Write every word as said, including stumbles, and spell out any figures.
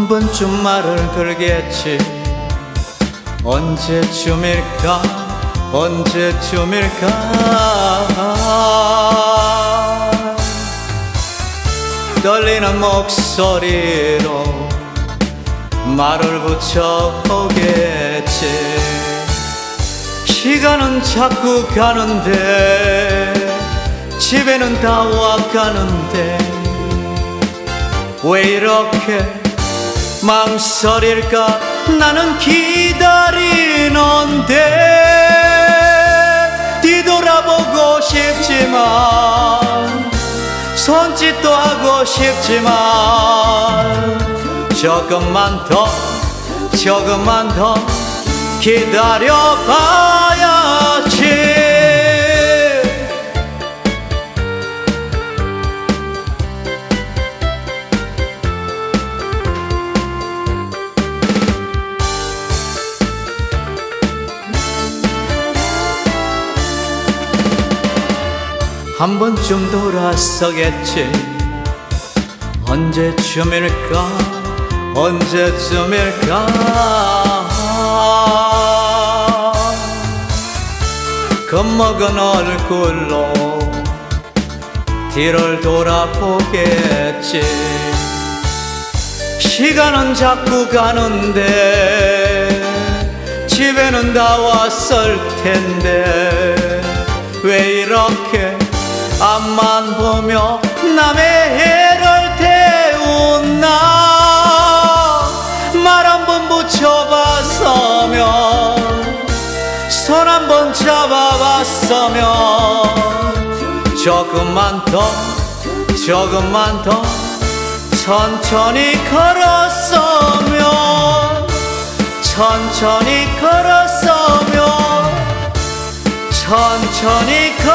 한 번쯤 말을 걸겠지. 언제쯤일까 언제쯤일까. 떨리는 목소리로 말을 붙여보겠지. 시간은 자꾸 가는데 집에는 다 와가는데 왜 이렇게 망설일까. 나는 기다리는데 뒤돌아보고 싶지만 손짓도 하고 싶지만 조금만 더 조금만 더 기다려봐야지. 한 번쯤 돌아서겠지. 언제쯤일까 언제쯤일까. 겁먹은 얼굴로 뒤를 돌아보겠지. 시간은 자꾸 가는데 집에는 다 왔을 텐데 왜 이렇게 앞만 보며 남의 해를 태우나. 말 한 번 붙여봤으면 손 한 번 잡아봤으면 조금만 더 조금만 더 천천히 걸었으면 천천히 걸었으면 천천히